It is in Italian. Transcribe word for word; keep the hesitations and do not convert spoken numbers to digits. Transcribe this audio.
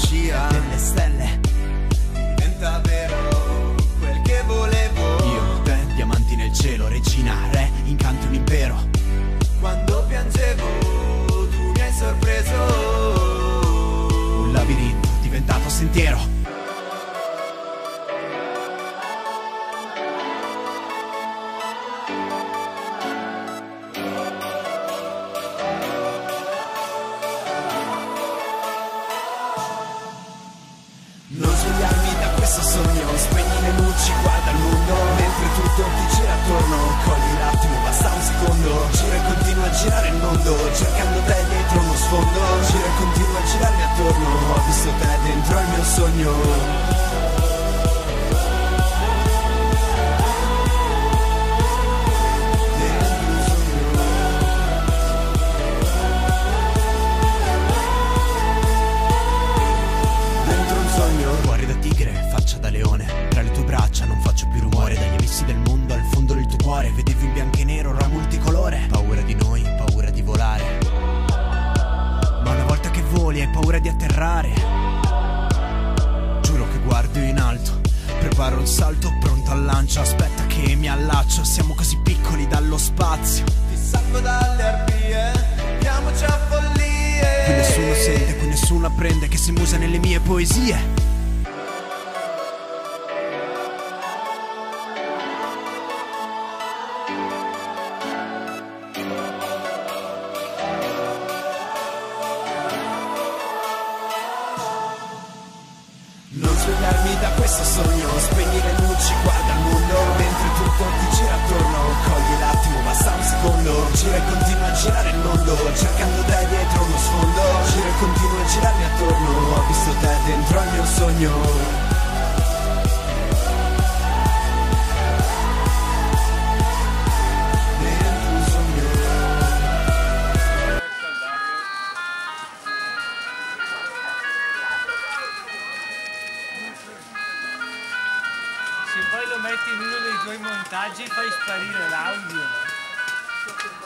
magia delle stelle diventa vero quel che volevo. Io, te, diamanti nel cielo, regina, re, incanti un impero. Quando piangevo tu mi hai sorpreso, un labirinto diventato sentiero. Non svegliarmi da questo sogno, spegni le luci, guarda il mondo, mentre tutto ti gira attorno, cogli l'attimo, basta un secondo, gira e continua a girare il mondo, cercando te dietro uno sfondo, gira e continua a girarmi attorno, ho visto te dentro il mio sogno. Cuore da tigre, faccia da leone, tra le tue braccia non faccio più rumore, dagli abissi del mondo al fondo del tuo cuore, vedevo in bianco e nero, ora multicolore, paura di noi, paura di volare, ma una volta che voli hai paura di atterrare, giuro che guardo in alto, preparo il salto, pronto al lancio, aspetta che mi allaccio, siamo così piccoli dallo spazio, ti salvo dalle arpie, diamoci a follie, qui nessuno sente, qui nessuno apprende che si musa nelle mie poesie. Non svegliarmi da questo sogno, spegni le luci, guarda il mondo, mentre tutto ti gira attorno, cogli l'attimo, basta un secondo, gira e continua a girare il mondo, cercando te dietro uno sfondo, gira e continua a girarmi attorno, ho visto te dentro il mio sogno. Se poi lo metti in uno dei tuoi montaggi fai sparire l'audio.